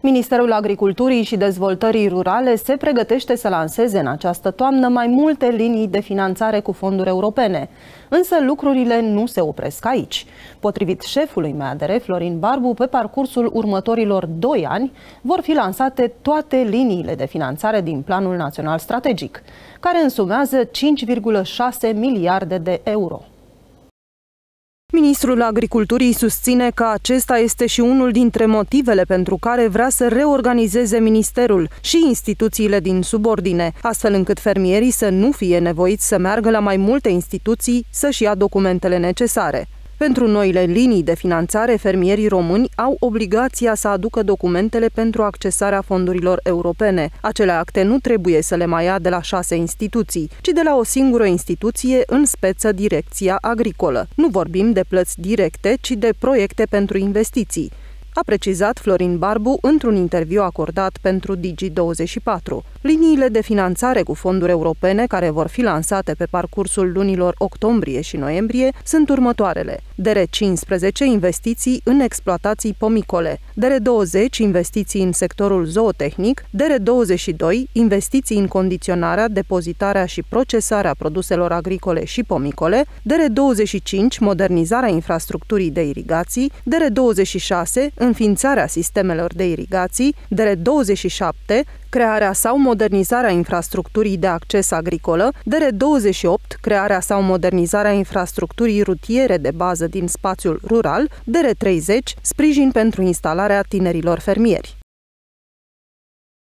Ministerul Agriculturii și Dezvoltării Rurale se pregătește să lanseze în această toamnă mai multe linii de finanțare cu fonduri europene. Însă lucrurile nu se opresc aici. Potrivit șefului MADR, Florin Barbu, pe parcursul următorilor 2 ani vor fi lansate toate liniile de finanțare din Planul Național Strategic, care însumează 5,6 miliarde de euro. Ministrul Agriculturii susține că acesta este și unul dintre motivele pentru care vrea să reorganizeze ministerul și instituțiile din subordine, astfel încât fermierii să nu fie nevoiți să meargă la mai multe instituții să-și ia documentele necesare. Pentru noile linii de finanțare, fermierii români au obligația să aducă documentele pentru accesarea fondurilor europene. Acele acte nu trebuie să le mai ia de la 6 instituții, ci de la o singură instituție, în speță Direcția Agricolă. Nu vorbim de plăți directe, ci de proiecte pentru investiții, a precizat Florin Barbu într-un interviu acordat pentru Digi24. Liniile de finanțare cu fonduri europene care vor fi lansate pe parcursul lunilor octombrie și noiembrie sunt următoarele: DR15 investiții în exploatații pomicole, DR20 investiții în sectorul zootehnic, DR22 investiții în condiționarea, depozitarea și procesarea produselor agricole și pomicole, DR25 modernizarea infrastructurii de irigații, DR26 înființarea sistemelor de irigații, DR27 crearea sau modernizarea infrastructurii de acces agricolă, DR28 crearea sau modernizarea infrastructurii rutiere de bază din spațiul rural, DR30 sprijin pentru instalarea tinerilor fermieri.